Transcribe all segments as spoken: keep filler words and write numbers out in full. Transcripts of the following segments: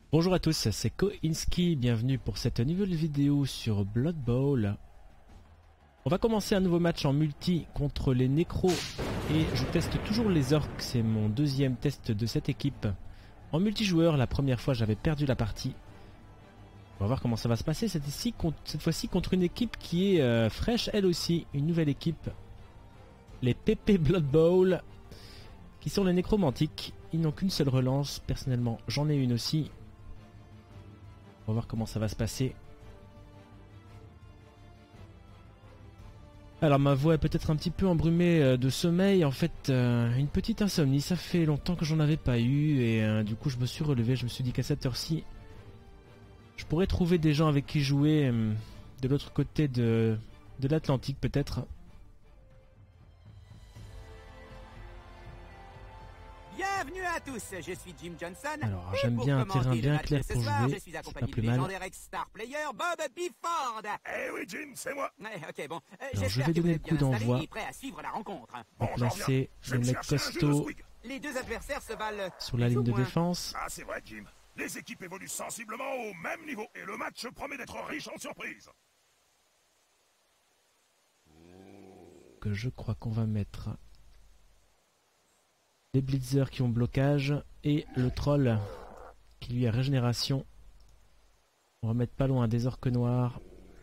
Bonjour à tous, c'est Koinski, bienvenue pour cette nouvelle vidéo sur Blood Bowl. On va commencer un nouveau match en multi contre les Nécros et je teste toujours les Orcs, c'est mon deuxième test de cette équipe. En multijoueur, la première fois j'avais perdu la partie. On va voir comment ça va se passer cette, ici, cette fois-ci contre une équipe qui est euh, fraîche elle aussi, une nouvelle équipe. Les P P Blood Bowl, qui sont les nécromantiques. Ils n'ont qu'une seule relance, personnellement j'en ai une aussi. On va voir comment ça va se passer. Alors ma voix est peut-être un petit peu embrumée de sommeil. En fait, euh, une petite insomnie. Ça fait longtemps que j'en avais pas eu. Et euh, du coup, je me suis relevé. Je me suis dit qu'à cette heure-ci, je pourrais trouver des gens avec qui jouer euh, de l'autre côté de, de l'Atlantique peut-être. Bienvenue à tous, je suis Jim Johnson. Alors j'aime bien un terrain bien clair pour jouer, je suis c'est accompagné pas plus du mal. légendaire ex-star player Bob Bifford. Eh oui Jim, c'est moi. Ouais, ok bon. Euh, Alors je vais donner le coup d'envoi. Prêt à suivre la rencontre. On va placer le mec costaud Les deux adversaires se valent sur la ligne de défense. Ah c'est vrai Jim, les équipes évoluent sensiblement au même niveau et le match promet d'être riche en surprises. Que je crois qu'on va mettre les blitzers qui ont blocage et le troll qui lui a régénération. On va mettre pas loin des orques noirs.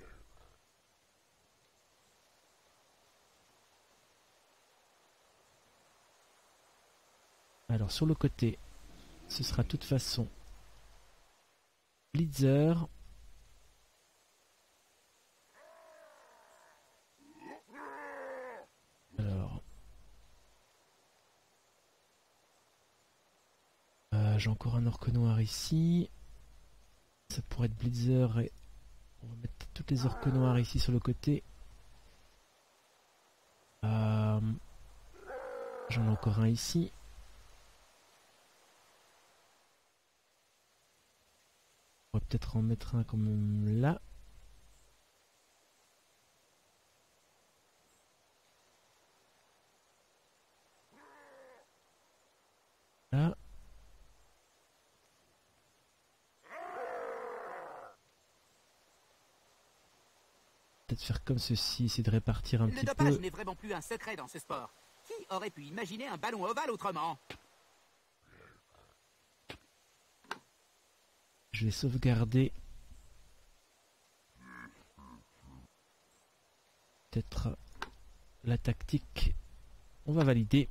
Alors sur le côté, ce sera de toute façon blitzer. Alors euh, j'ai encore un orque noir ici. Ça pourrait être blitzer et on va mettre toutes les orques noirs ici sur le côté. Euh, J'en ai encore un ici. On va peut-être en mettre un comme là. Là. Peut-être faire comme ceci, essayer de répartir un Le petit dopage peu. n'est vraiment plus un secret dans ce sport. Qui aurait pu imaginer un ballon ovale autrement? Je vais sauvegarder. Peut-être la tactique. On va valider.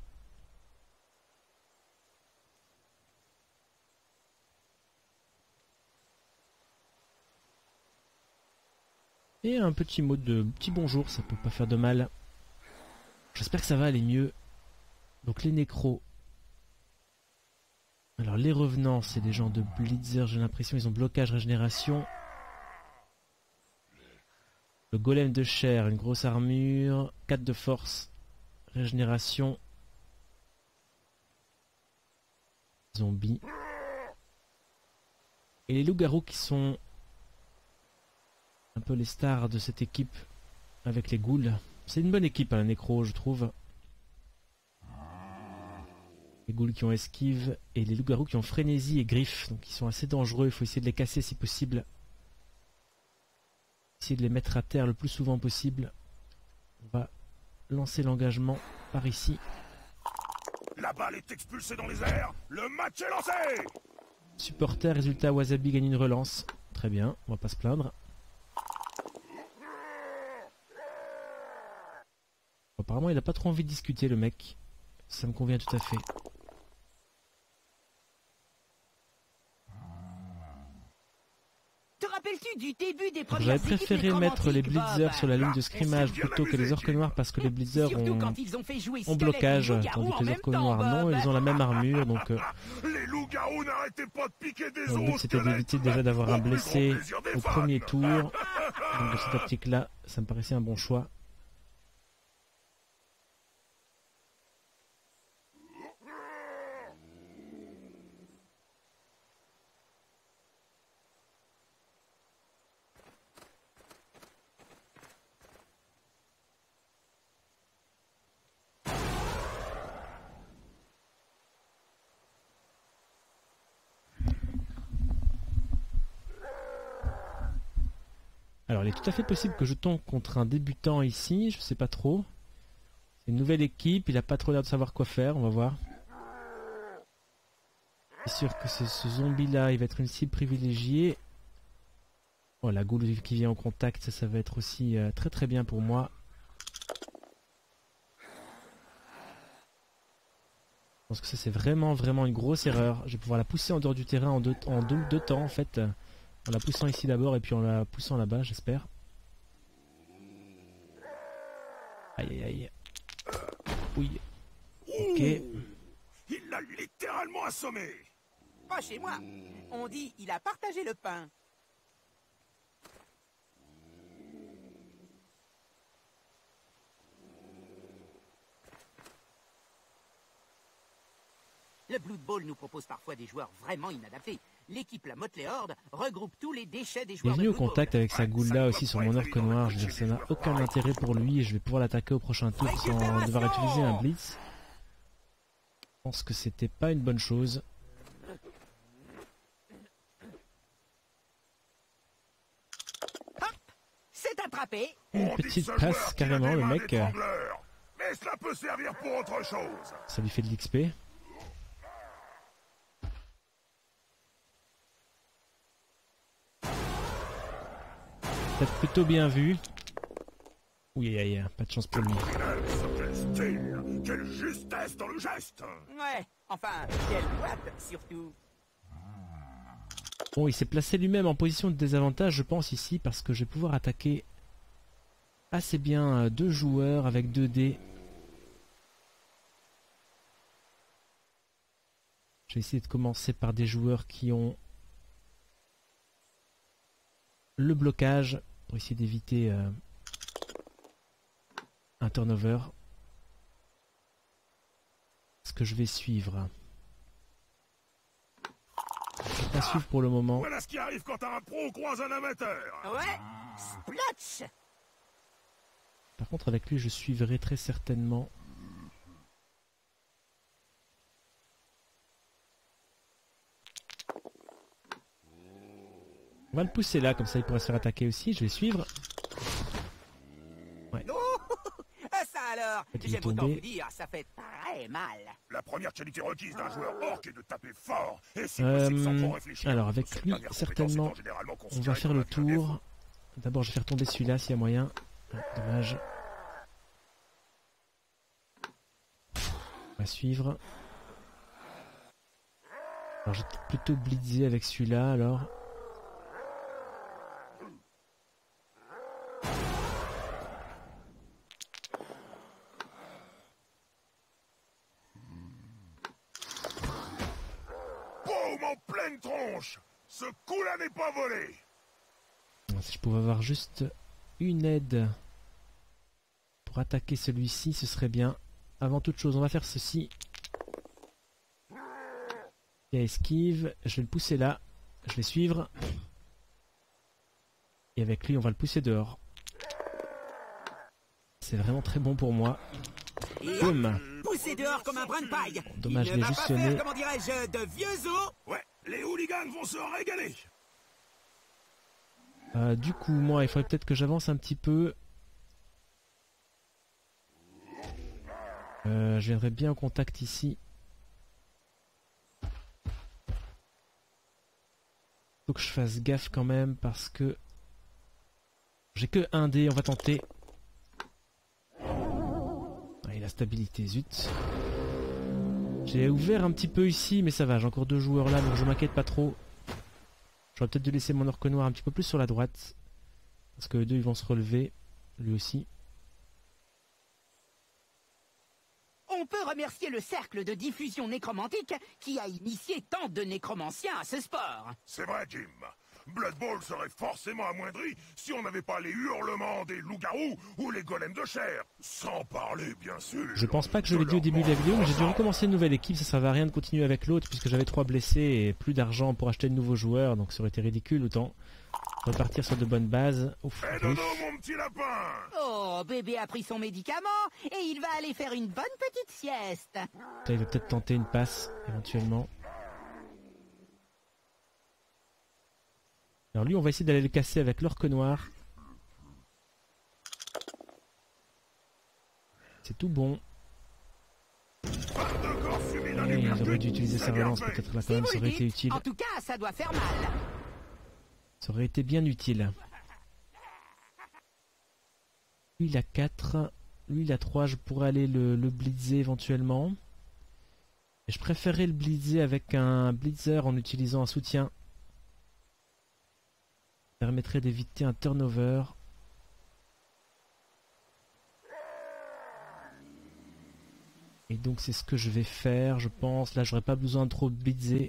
Et un petit mot de petit bonjour, ça peut pas faire de mal. J'espère que ça va aller mieux. Donc les nécros. Alors les revenants, c'est des gens de blitzer, j'ai l'impression ils ont blocage, régénération. Le golem de chair, une grosse armure, quatre de force, régénération. Zombies. Et les loups-garous qui sont un peu les stars de cette équipe avec les ghouls. C'est une bonne équipe, hein, la nécro, je trouve. Les ghouls qui ont esquive et les loups-garous qui ont frénésie et griffes. Donc ils sont assez dangereux, il faut essayer de les casser si possible. Essayer de les mettre à terre le plus souvent possible. On va lancer l'engagement par ici. La balle est expulsée dans les airs, le match est lancé. Supporter, résultat, Wasabi gagne une relance. Très bien, on va pas se plaindre. Apparemment il a pas trop envie de discuter le mec. Ça me convient tout à fait. Te rappelles-tu du début des premières J'aurais préféré mettre les blitzers sur la ligne de scrimmage plutôt que les orques noirs parce que les blitzers ont, ont blocage, tandis que les orques noirs non, ils ont la même armure donc euh, Les loups-garous n'arrêtaient pas de piquer des os. le but c'était d'éviter déjà d'avoir un blessé au premier tour. Donc de cette optique là, ça me paraissait un bon choix. Alors il est tout à fait possible que je tombe contre un débutant ici, je sais pas trop. C'est une nouvelle équipe, il a pas trop l'air de savoir quoi faire, on va voir. C'est sûr que ce, ce zombie là, il va être une cible privilégiée. Oh, la goule qui vient en contact, ça, ça va être aussi euh, très très bien pour moi. Je pense que ça c'est vraiment vraiment une grosse erreur. Je vais pouvoir la pousser en dehors du terrain en deux, en deux, deux temps en fait. En la poussant ici d'abord et puis en la poussant là-bas, j'espère. Aïe aïe aïe. Oui. Ok. Il l'a littéralement assommé. Pas chez moi. On dit il a partagé le pain. Le Blood Bowl nous propose parfois des joueurs vraiment inadaptés. L'équipe La Motley Horde regroupe tous les déchets des Il est joueurs de venu au Blood Bowl. contact avec sa goule là aussi sur mon orque noir. Je veux dire, ça n'a aucun intérêt pour lui et je vais pouvoir l'attaquer au prochain tour sans devoir utiliser un blitz. Je pense que c'était pas une bonne chose. Hop, c'est attrapé. Une petite passe carrément le mec. Mais cela peut servir pour autre chose. Ça lui fait de l'X P. Peut-être plutôt bien vu. Oui, aïe, aïe, pas de chance pour lui. Quel style, quelle justesse dans le geste. Ouais, enfin, quelle boîte surtout. Bon, il s'est placé lui-même en position de désavantage, je pense, ici, parce que je vais pouvoir attaquer assez bien deux joueurs avec deux dés. Je vais essayer de commencer par des joueurs qui ont le blocage pour essayer d'éviter euh, un turnover. Ce que je vais suivre. Je vais pas suivre pour le moment. Voilà ce qui arrive quand un pro croise un amateur. Ouais, splotch. Par contre, avec lui, je suivrai très certainement. On va le pousser là, comme ça il pourra se faire attaquer aussi. Je vais suivre. Ouais. Oh, ça alors, Il est j'aime autant tombé. vous dire, ça fait très mal. La première qualité requise d'un joueur orc est de taper fort et si Euh, possible sans trop réfléchir. alors avec Cette lui, dernière compétence certainement, étant généralement on considérée va faire comme le un vieux défaut. tour. D'abord, je vais faire tomber celui-là s'il y a moyen. Ah, dommage. On va suivre. Alors, je vais plutôt blitzer avec celui-là alors. Boum en pleine tronche. Ce coup-là n'est pas volé. Si je pouvais avoir juste une aide pour attaquer celui-ci, ce serait bien. Avant toute chose, on va faire ceci. Il y a esquive, je vais le pousser là, je vais suivre. Et avec lui, on va le pousser dehors. C'est vraiment très bon pour moi. Et Boum. poussé dehors comme un brin de paille. Dommage, Il je ne l'ai va juste pas sonné. faire, comment dirais-je, de vieux os. Ouais, les hooligans vont se régaler. Euh, du coup, moi, il faudrait peut-être que j'avance un petit peu. Euh, je viendrai bien au contact ici. Faut que je fasse gaffe quand même parce que j'ai que un dé, on va tenter. Ah, et la stabilité, zut. J'ai ouvert un petit peu ici, mais ça va, j'ai encore deux joueurs là, donc je m'inquiète pas trop. J'aurais peut-être dû laisser mon orque noir un petit peu plus sur la droite. Parce que les deux ils vont se relever, lui aussi. On peut remercier le cercle de diffusion nécromantique qui a initié tant de nécromanciens à ce sport. C'est vrai, Jim. Blood Bowl serait forcément amoindri si on n'avait pas les hurlements des loups-garous ou les golems de chair. Sans parler, bien sûr. Je pense pas que je de l'ai dit au leur début de la vidéo, mais j'ai dû mort recommencer une nouvelle équipe, ça servait à rien de continuer avec l'autre puisque j'avais trois blessés et plus d'argent pour acheter de nouveaux joueurs, donc ça aurait été ridicule, autant repartir sur de bonnes bases. Ouf, Eh ouf. dodo, mon petit lapin. Oh, bébé a pris son médicament et il va aller faire une bonne petite sieste. Là, il va peut-être tenter une passe, éventuellement. Alors lui, on va essayer d'aller le casser avec l'orque noir. C'est tout bon. Ouais, il aurait dû utiliser sa relance peut-être là quand même, ça aurait été utile. En tout cas, ça doit faire mal. Ça aurait été bien utile. Lui il a quatre, lui il a trois, je pourrais aller le, le blitzer éventuellement. Et je préférerais le blitzer avec un blitzer en utilisant un soutien. Ça permettrait d'éviter un turnover. Et donc c'est ce que je vais faire, je pense. Là, j'aurais pas besoin de trop blitzer.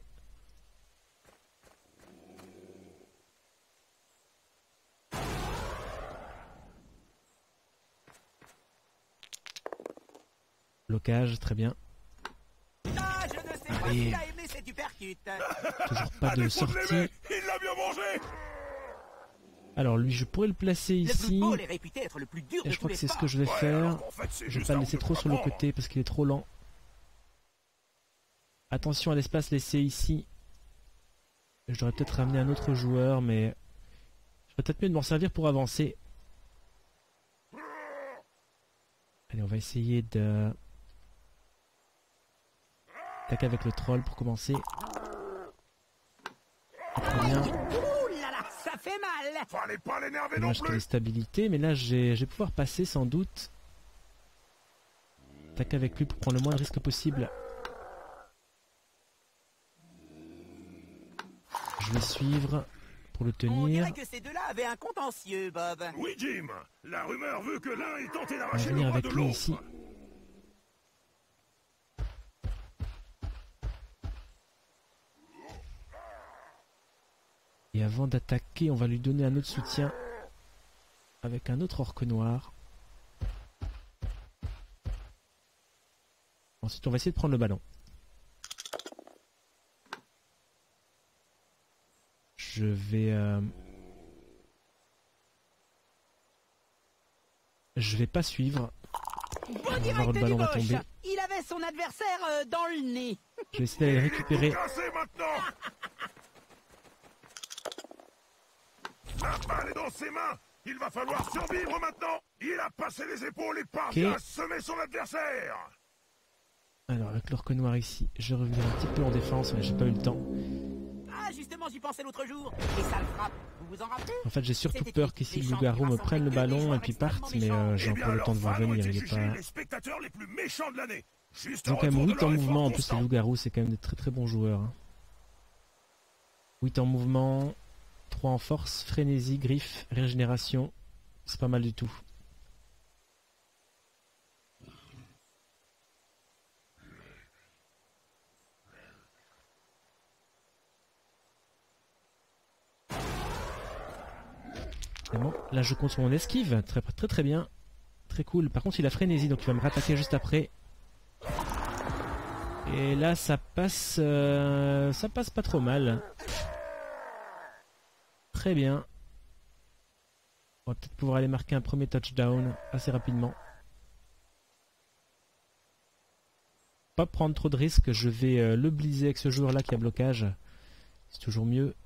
Blocage, très bien. Ah, je ne sais pas Allez. s'il a aimé cette uppercut. Toujours pas de sortie. Il l'a bien mangé. Alors lui, je pourrais le placer Le ici. football est réputé être le plus dur Et de je crois tous que les c'est ce sports. que je vais Ouais, faire. alors qu'en fait, c'est Je vais juste pas un le laisser ou deux trop sur le moments. côté parce qu'il est trop lent. Attention à l'espace laissé ici. Je devrais peut-être ramener un autre joueur, mais je ferais peut-être mieux de m'en servir pour avancer. Allez, on va essayer de attaquer avec le troll pour commencer. Très bien. Ouh là là, ça fait mal. Fallait pas l'énerver non Dommage qu'il y ait plus. stabilité, mais là j'ai- je vais pouvoir passer sans doute. Attaquer avec lui pour prendre le moins de risques possible. Je vais suivre pour le On tenir. dirait que ces deux-là avaient un contentieux, Bob. Oui, Jim. La rumeur veut que l'un ait tenté On va d'arracher le venir bras avec de lui ici. l'autre. Et avant d'attaquer, on va lui donner un autre soutien avec un autre orque noir. Ensuite, on va essayer de prendre le ballon. Je vais... euh, Je vais pas suivre. Bon voir direct le du ballon va moche. tomber. Il avait son adversaire euh, dans le nez. Je vais essayer d'aller le récupérer. Cassez maintenant. La balle est dans ses mains. Il va falloir survivre maintenant. Il a passé les épaules et parvient Ok. à semer son adversaire. Alors, avec l'orque noir ici, je reviens un petit peu en défense, mais j'ai pas eu le temps. Ah, justement, j'y pensais l'autre jour. Et ça le frappe. Vous vous en rappelez? En fait, j'ai surtout C'était peur une qu'ici le méchante loup-garou qui me rassemblait prenne le que des ballon joueurs et puis parte, mais extrêmement euh, méchants. j'ai Eh bien encore le alors, temps de voir Fano venir. était Il est jugé pas... les spectateurs les plus méchants de l'année. Juste Ils ont un quand même retour de huit en leur mouvement, en effort plus les constant. loups-garous c'est quand même des très très bons joueurs. hein. huit en mouvement, trois en force, frénésie, griffe, régénération, c'est pas mal du tout. C'est bon. Là je compte sur mon esquive, très très très bien, très cool. Par contre il a frénésie donc il va me rattaquer juste après. Et là ça passe, euh, ça passe pas trop mal. Très bien. On va peut-être pouvoir aller marquer un premier touchdown assez rapidement. Pas prendre trop de risques, je vais euh, le bliser avec ce joueur là qui a blocage. C'est toujours mieux.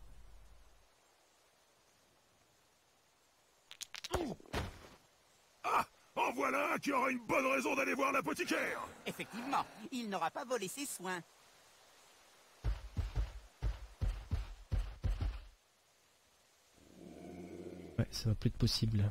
Ah, en voilà un qui aura une bonne raison d'aller voir l'apothicaire. Effectivement, il n'aura pas volé ses soins. Ouais, ça va plus être possible.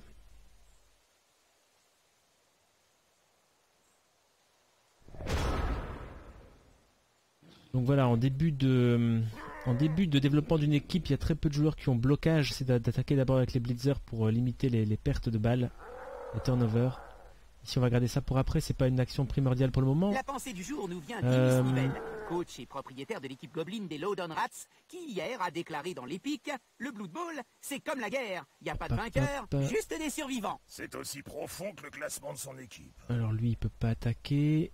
Donc voilà, en début de, en début de développement d'une équipe, il y a très peu de joueurs qui ont blocage. C'est d'a- d'attaquer d'abord avec les blitzers pour euh, limiter les, les pertes de balles, les turnovers. Ici, on va garder ça pour après. C'est pas une action primordiale pour le moment. La pensée du jour nous vient Euh, d'Innis Niven, coach et propriétaire de l'équipe Goblin des Lowdown Rats, qui hier a déclaré dans l'Épique « Le Blood Bowl, c'est comme la guerre. Il n'y a pas de Hop, vainqueur, hop, hop. juste des survivants. C'est aussi profond que le classement de son équipe. Alors lui, il peut pas attaquer.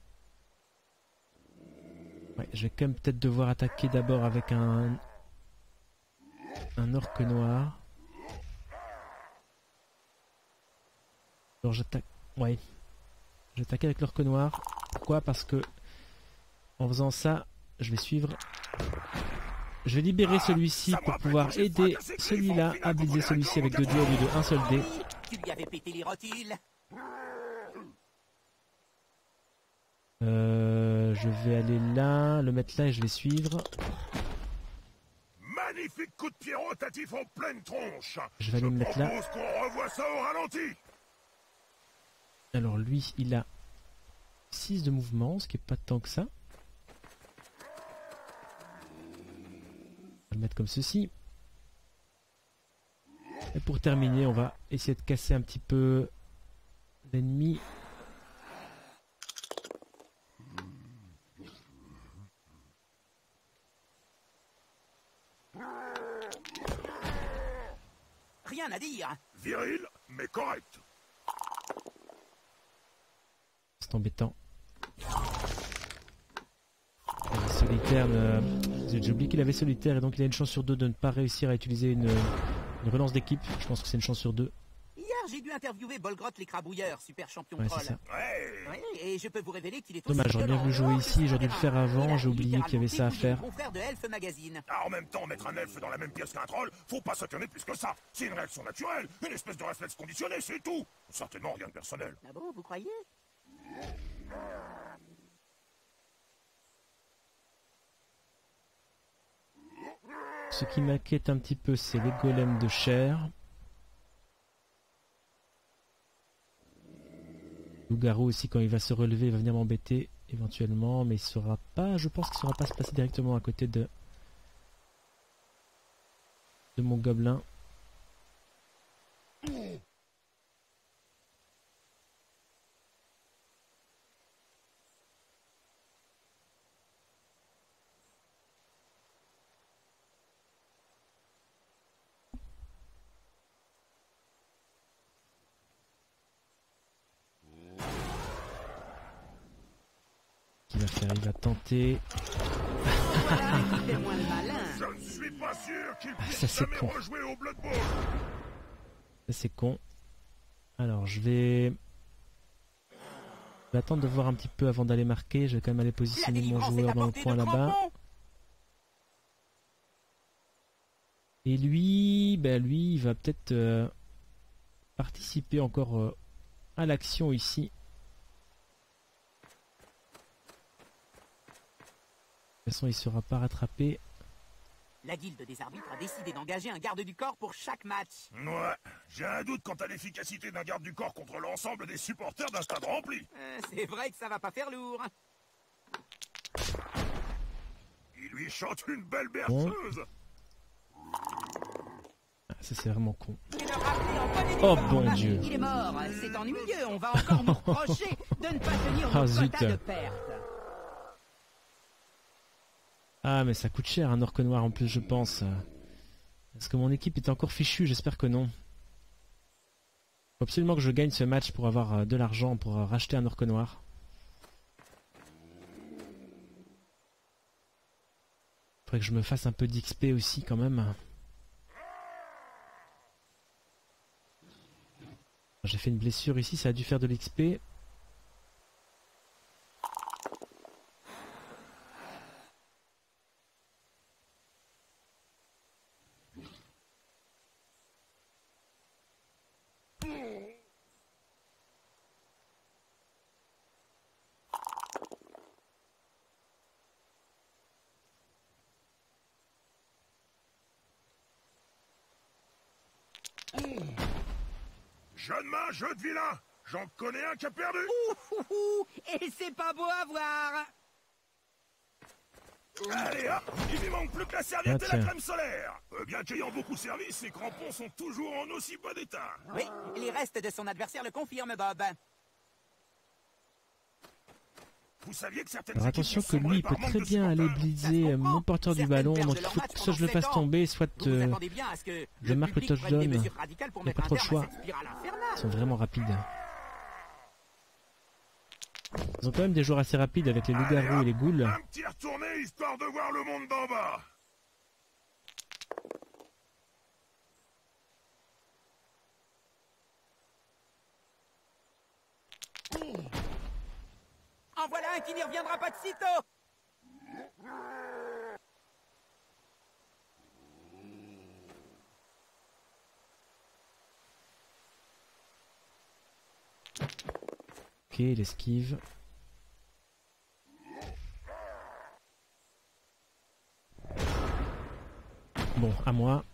Ouais, je vais quand même peut-être devoir attaquer d'abord avec un un orque noir. Alors j'attaque. Ouais. J'attaque avec l'orque noir. Pourquoi? Parce que en faisant ça, je vais suivre. Je vais libérer celui-ci pour pouvoir aider celui-là à bliser celui-ci avec deux dés au lieu de un seul dé. Tu lui avais pété les rotules. Euh, je vais aller là, le mettre là et je vais suivre. Magnifique coup de pied rotatif en pleine tronche. Je vais aller me mettre là. propose qu'on revoie ça au ralenti. Alors lui, il a six de mouvement, ce qui est pas tant que ça. On va le mettre comme ceci. Et pour terminer, on va essayer de casser un petit peu l'ennemi. Rien à dire. Viril, mais correct. C'est embêtant. Le solitaire, ne... j'ai oublié qu'il avait solitaire et donc il a une chance sur deux de ne pas réussir à utiliser une, une relance d'équipe. Je pense que c'est une chance sur deux. Hier, j'ai dû interviewer Bolgroth l'écrabouilleur, super champion Ouais, troll. c'est ça. Ouais. Ouais, et je peux vous révéler qu'il est Dommage, aussi j'aurais bien voulu jouer violent ici, j'aurais dû le que faire avant, Il a j'ai oublié qu'il y avait ça à littéralement faire. dépouillé le confrère de Elf Magazine. Ah, en même temps, mettre un elfe dans la même pièce qu'un troll, faut pas s'étonner plus que ça. C'est une réaction naturelle, une espèce de réflexe conditionné, c'est tout. Certainement rien de personnel. Ah bon, vous croyez? Ce qui m'inquiète un petit peu, c'est les golems de chair. Loup-garou aussi, quand il va se relever, il va venir m'embêter éventuellement, mais il sera pas, je pense qu'il ne saura pas se placer directement à côté de, de mon gobelin. Il va faire, il va tenter. Voilà qui fait moins le malin. Je ne suis pas sûr qu'il Ah, puisse ça, c'est jamais con. rejouer au Blood Bowl. Ça, c'est con. Alors je vais... je vais attendre de voir un petit peu avant d'aller marquer. Je vais quand même aller La positionner mon délivrance est joueur à dans le portée coin de là-bas. crampons. Et lui, ben lui, il va peut-être euh, participer encore euh, à l'action ici. De toute façon, il ne sera pas rattrapé. La guilde des arbitres a décidé d'engager un garde du corps pour chaque match. Ouais, j'ai un doute quant à l'efficacité d'un garde du corps contre l'ensemble des supporters d'un stade rempli. Euh, c'est vrai que ça va pas faire lourd. Il lui chante une belle berceuse. Ah, ça, c'est vraiment con. Et le rappeler en bonne et due Oh forme. bon Dieu. Il est mort, c'est ennuyeux. On va encore nous reprocher de ne pas tenir Ah, nos zut. quotas de pertes. Ah, mais ça coûte cher un orque noir en plus, je pense. Est-ce que mon équipe est encore fichue? J'espère que non. Faut absolument que je gagne ce match pour avoir euh, de l'argent pour euh, racheter un orque noir. Faudrait que je me fasse un peu d'X P aussi quand même. J'ai fait une blessure ici, ça a dû faire de l'X P. Jeune main, jeu de vilain. J'en connais un qui a perdu. Ouh, ouh, ouh, et c'est pas beau à voir. Allez hop, il lui manque plus que la serviette Ah, et la tiens. crème solaire. Euh, bien qu'ayant beaucoup servi, ses crampons sont toujours en aussi bon état. Oui, les restes de son adversaire le confirment, Bob. Vous saviez que certaines Alors équipes attention sont que lui sombrées il peut par manque très de bien aller supporters. bliser euh, mon porteur du ballon, donc il faut que soit je le fasse tomber, soit Vous vous euh, attendez bien à ce que je marque le public prenne des touchdown. mesures radicales pour Il y a mettre pas un trop le terme à choix. cette spirale Ils infernale. sont vraiment rapides. Ils ont quand même des joueurs assez rapides avec les loups-garous et les ghouls. Un petit retourné histoire de voir le monde d'en bas. En voilà un qui n'y reviendra pas de sitôt. Ok, l'esquive. Bon, à moi.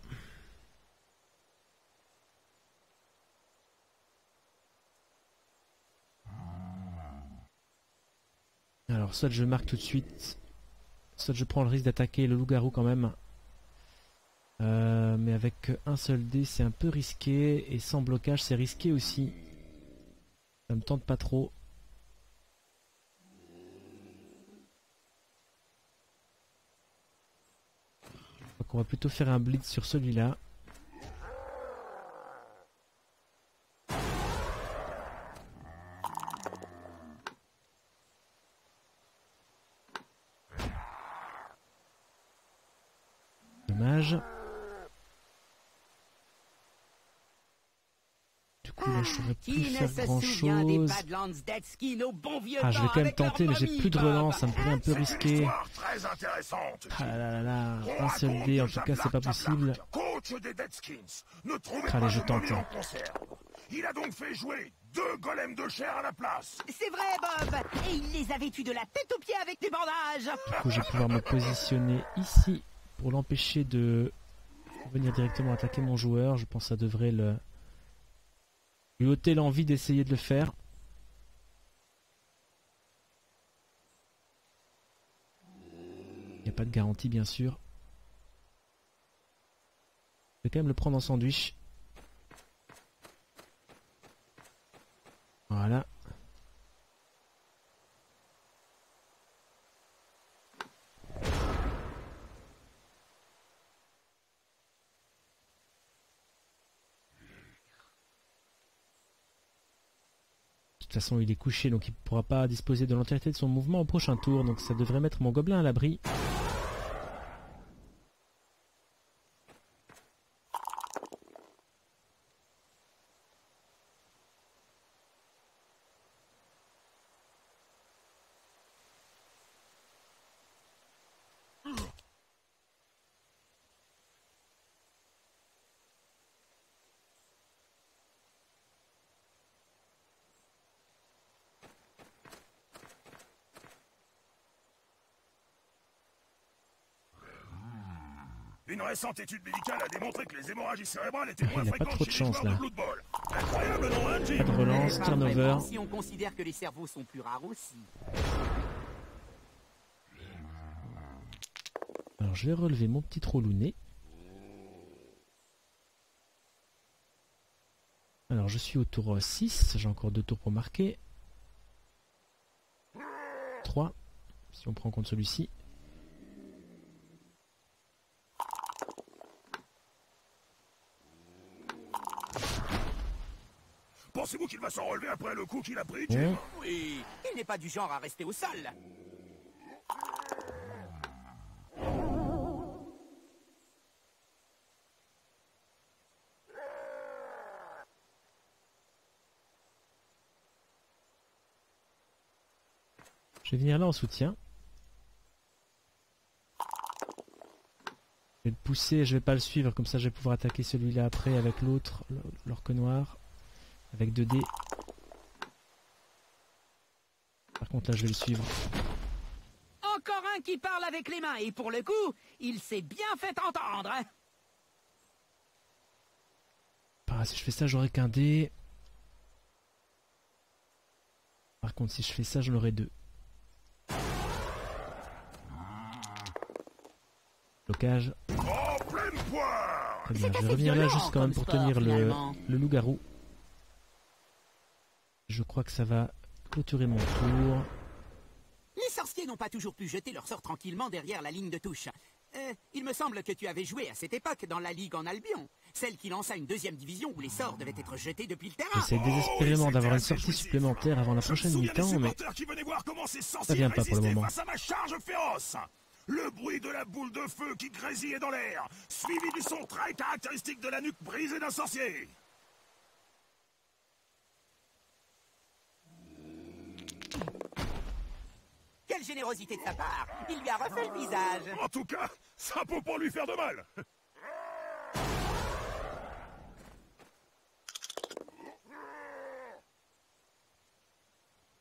Alors, soit je marque tout de suite, soit je prends le risque d'attaquer le loup-garou quand même. Euh, mais avec un seul dé, c'est un peu risqué. Et sans blocage, c'est risqué aussi. Ça me tente pas trop. Donc on va plutôt faire un blitz sur celui-là. Dommage. Du coup là je saurais plus faire grand chose. Ah je vais quand même tenter mais j'ai plus de relance, ça me paraît un peu risqué. Ah là là là, un seul dé en tout cas c'est pas possible. Allez je tente. Il a donc fait jouer deux golems de chair à la place. C'est vrai, Bob. Et il les a vêtus de la tête aux pieds avec des bandages. Du coup je vais pouvoir me positionner ici pour l'empêcher de venir directement attaquer mon joueur. Je pense que ça devrait le... lui ôter l'envie d'essayer de le faire. Il n'y a pas de garantie bien sûr. Je vais quand même le prendre en sandwich. Voilà. De toute façon il est couché donc il ne pourra pas disposer de l'entièreté de son mouvement au prochain tour, donc ça devrait mettre mon gobelin à l'abri. Une récente étude médicale a démontré que les hémorragies cérébrales étaient moins Il n'a pas fréquentes trop de chez les chance joueurs là. de Blood Bowl. Incroyable, non, hein, Jim? Pas de relance, turnover. Si on considère que les cerveaux sont plus rares aussi. Alors je vais relever mon petit trolounet. Alors je suis au tour six, j'ai encore deux tours pour marquer. trois, si on prend en compte celui-ci. Pensez-vous qu'il va s'en relever après le coup qu'il a pris, Jim? Bon. Oui, il n'est pas du genre à rester au sol. Je vais venir là en soutien. Je vais le pousser, je vais pas le suivre, comme ça je vais pouvoir attaquer celui-là après avec l'autre, l'orque noir, avec deux dés. Par contre là je vais le suivre. Encore un qui parle avec les mains, et pour le coup, il s'est bien fait entendre. Ah, si je fais ça j'aurai qu'un dé. Par contre si je fais ça j'en aurai deux. Blocage. En pleine poire. Très bien, C'est je vais assez revenir là violent juste quand même comme pour sport, tenir le, finalement. le loup-garou. Je crois que ça va clôturer mon tour. Les sorciers n'ont pas toujours pu jeter leur sort tranquillement derrière la ligne de touche. Euh, il me semble que tu avais joué à cette époque dans la Ligue en Albion, celle qui lança une deuxième division où les sorts devaient être jetés depuis le terrain. J'essaie désespérément d'avoir une sortie supplémentaire avant la prochaine mi-temps, mais ça vient pas pour le moment. Face à ma charge féroce. Le bruit de la boule de feu qui grésillait dans l'air, suivi du son très caractéristique de la nuque brisée d'un sorcier. Quelle générosité de sa part! Il lui a refait le visage. En tout cas, ça peut pas lui faire de mal.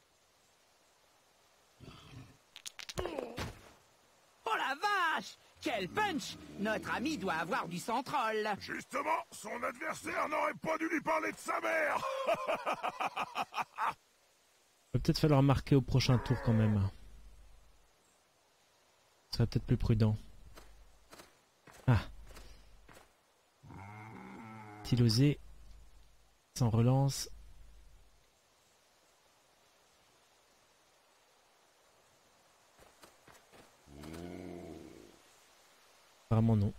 Oh la vache! Quel Quel punch! Notre ami doit avoir du sang-troll. Justement, son adversaire n'aurait pas dû lui parler de sa mère. Va peut-être falloir marquer au prochain tour quand même. Ce serait peut-être plus prudent. Ah. S'il osait. Sans relance. Apparemment non.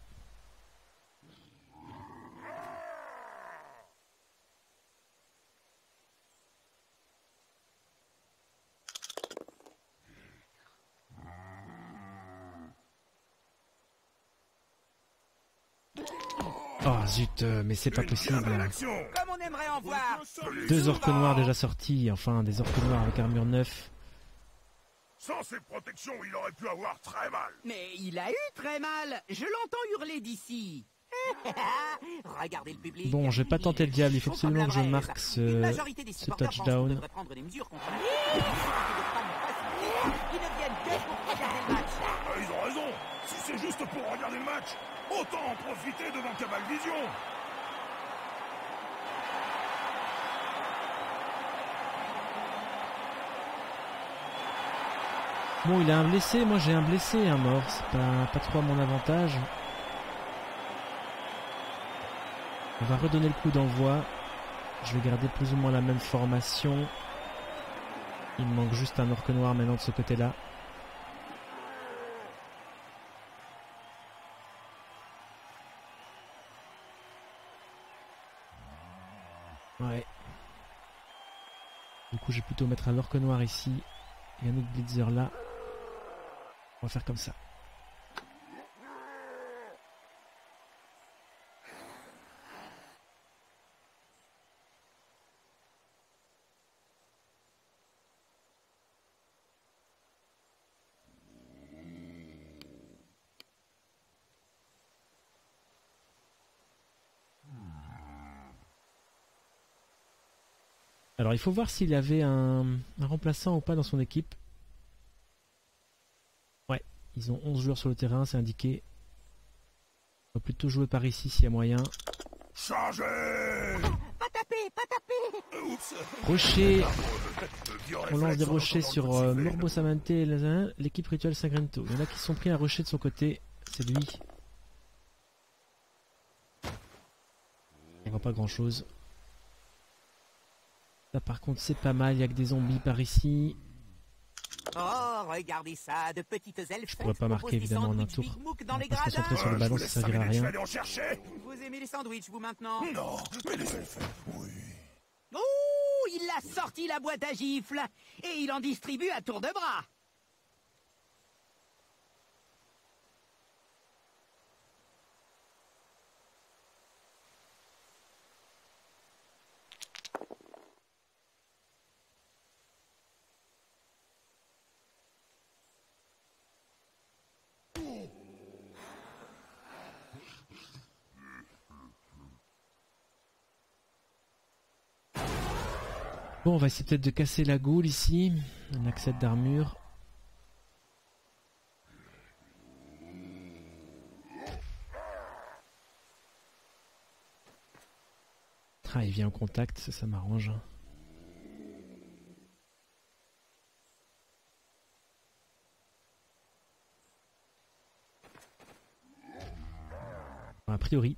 Oh zut, euh, mais c'est pas possible. Comme on aimerait en voir. Deux orques noirs déjà sortis, enfin des orques noirs avec armure neuf. Sans ces protections, il aurait pu avoir très mal. Mais il a eu très mal. Je l'entends hurler d'ici. Regardez le public. Bon, je vais pas tenter le diable, il faut absolument que je marque ce, ce touchdown. Ils ont raison. Si c'est juste pour regarder le match, autant en profiter devant Cabal Vision. Bon, il a un blessé, moi j'ai un blessé et un mort, c'est pas, pas trop à mon avantage. On va redonner le coup d'envoi. Je vais garder plus ou moins la même formation. Il me manque juste un orque noir maintenant de ce côté-là. Ouais. Du coup, je vais plutôt mettre un orque noir ici et un autre blitzer là. On va faire comme ça. Alors il faut voir s'il avait un, un remplaçant ou pas dans son équipe. Ouais, ils ont onze joueurs sur le terrain, c'est indiqué. On va plutôt jouer par ici s'il y a moyen. Chargez! Pas taper, pas taper. Oups. Rocher. On lance des rochers sur euh, Morbo Samante et l'équipe rituelle Sangrento. Il y en a qui se sont pris un rocher de son côté. C'est lui. Il voit pas grand chose. Là par contre c'est pas mal, il y a que des zombies par ici. Oh, regardez ça, de petites elfes. Je pourrais pas marquer évidemment en un tour. Dans les On va pas se concentrer sur le ballon, ça servira à rien. Vous aimez les sandwichs, vous maintenant? Non, mais les elfes, oui. Oh, il a sorti la boîte à gifles et il en distribue à tour de bras. Bon, on va essayer peut-être de casser la goule ici. On a que sept d'armure. Ah, il vient en contact, ça, ça m'arrange. A priori.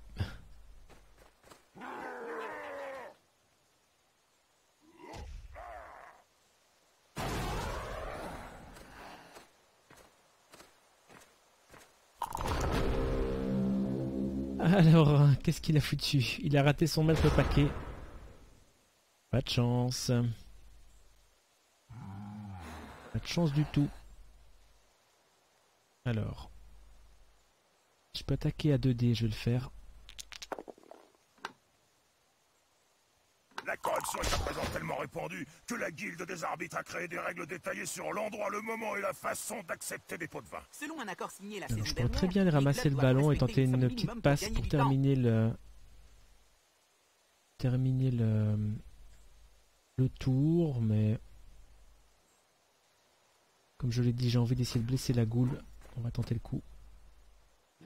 Alors, qu'est-ce qu'il a foutu? Il a raté son maître paquet. Pas de chance. Pas de chance du tout. Alors. Je peux attaquer à deux dés, je vais le faire. La corruption est à présent tellement répandue que la guilde des arbitres a créé des règles détaillées sur l'endroit, le moment et la façon d'accepter des pots de vin. Selon un accord signé la Alors, saison je pourrais dernière, très bien aller ramasser le ballon et tenter une petite passe pour terminer le... terminer le... le tour, mais... Comme je l'ai dit, j'ai envie d'essayer de blesser la goule. On va tenter le coup.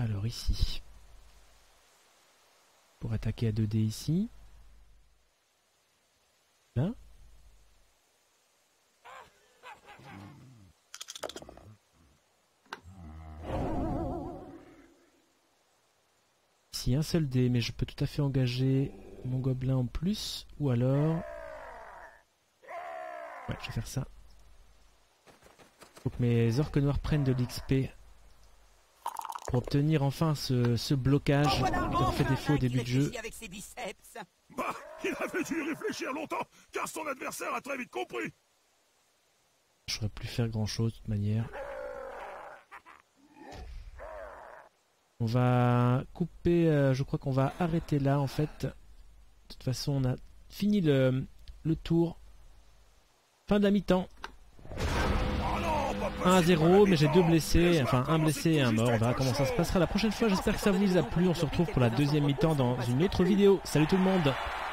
Alors ici. Pour attaquer à deux dés ici. Là. Ici un seul dé, mais je peux tout à fait engager mon gobelin en plus. Ou alors... Ouais, je vais faire ça. Faut que mes orques noirs prennent de l'X P. Pour obtenir enfin ce, ce blocage qui leur fait défaut au début de jeu. Bah, il avait dû y réfléchir longtemps, car son adversaire a très vite compris. Je saurais plus faire grand chose de toute manière. On va couper, euh, je crois qu'on va arrêter là en fait. De toute façon on a fini le, le tour. Fin de la mi-temps. un à zéro, mais j'ai deux blessés, enfin un blessé et un mort. On verra comment ça se passera la prochaine fois. J'espère que ça vous a plu. On se retrouve pour la deuxième mi-temps dans une autre vidéo. Salut tout le monde!